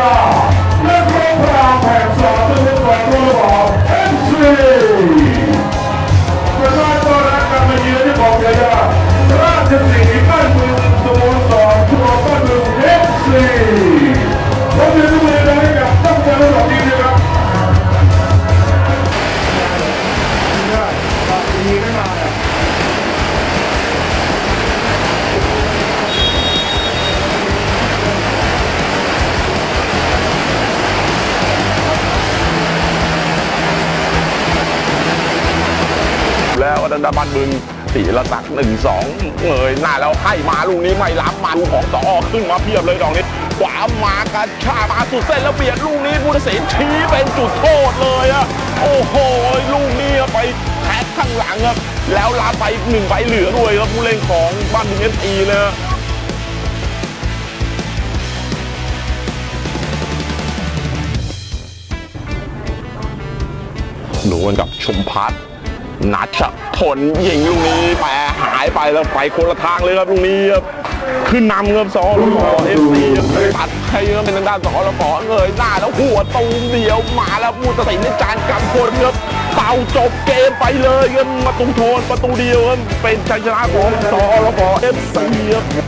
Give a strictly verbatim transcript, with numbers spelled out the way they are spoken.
และโครงพลังแห่งสองตัวสองตัวของเอ็มซีประชาชนและการมาเยือนที่บอกเลยว่าราชสีห์บ้านเมืองสโมสรทั่วบ้านเมืองเอ็มซีผมจะดูเลยให้กับตั้งใจระดับนี้นะครับดีไม่มาแล้วดันดาบันบึงสีละตักหนึ่งสองเงยหน้าแล้วให้มาลูกนี้ไม่ล้ำมาลูกของต่อขึ้นมาเพียบเลยดอกนี้ขวามากันชามาสุดเส้นแล้วเบียดลูกนี้ผู้ตัดสินชี้เป็นจุดโทษเลยอะโอ้โหลูกนี้ไปแท็กข้างหลังครับแล้วลาไปหนึ่งใบเหลือด้วยครับผู้เล่นของบ้านบึงเอสอีเลยดูกันกับชมพัฒน์นัชพลยิงลูกนี้แปรหายไปแล้วไปคนละทางเลยครับลูกนี้ครับขึ้นนำครับสอแล้วก็เอฟซีตัดให้เป็นทางด้านสอแล้วก็เงยหน้าแล้วหัวตูมเดียวมาแล้วผู้ตัดสินในจานกำพลครับเป่าจบเกมไปเลยครับประตูโทนประตูเดียวครับเป็นชัยชนะของสอแล้วก็เอฟซีครับ